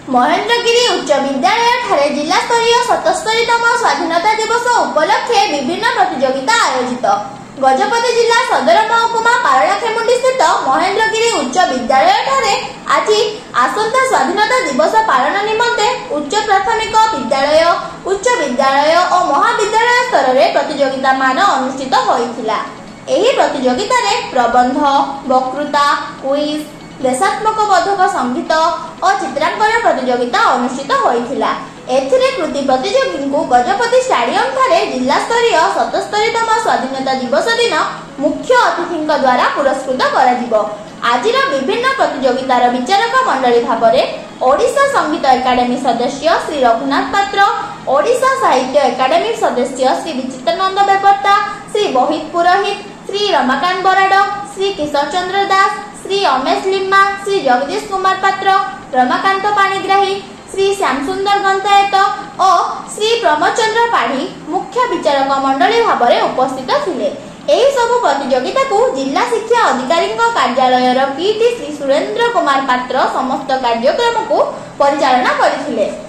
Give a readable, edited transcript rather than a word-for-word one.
महेन्द्रगिरी उच्च विद्यालय ठारे जिला स्तरीय 77तम स्वाधीनता दिवस उपलक्षे विभिन्न प्रतियोगिता आयोजित। गजपति जिला सदर महकुमा पारलाखेमुंडी स्थित महेन्द्रगिरी उच्च विद्यालय ठारे आज आसंता स्वाधीनता दिवस पालन निमंते उच्च प्राथमिक विद्यालय, उच्च विद्यालय और महाविद्यालय स्तर में प्रतियोगिता मान अनुष्ठित होइथिला। एही प्रतियोगिता रे प्रबंध, वक्तृता, क्विज, देशात्मक बोधक संगीत और चित्रांकन प्रतियोगिता अनुष्ठित होइथिला। एथिरे कृति प्रतियोगी को गजपति स्टेडियम ठारे जिला स्तरीय 77तम स्वाधीनता दिवस दिन मुख्य अतिथि द्वारा पुरस्कृत कराजिबो। आजिर विभिन्न प्रतियोगितार विचारक मंडली भावरे ओडिशा संगीत एकाडेमी सदस्य श्री रघुनाथ पात्र, ओडिशा साहित्य एकाडेमी सदस्य श्री विचित्रानंद बेपत्ता, श्री मोहित पुरोहित, श्री रमाकांत बराड, श्री किशोर चंद्र दास, श्री अमेश लिम्मा, श्री जगदीश कुमार पात्र, रमाकांत पाणिग्राही, श्री श्यामसुंदर गंतायत और श्री प्रमोद चंद्र पाढ़ी मुख्य विचारक मंडली भावरे उपस्थित थिले। एही सबु प्रतियोगिता को जिला शिक्षा अधिकारी कार्यालय पीटी श्री सुरेंद्र कुमार पात्र समस्त कार्यक्रम को परिचालना करथिले।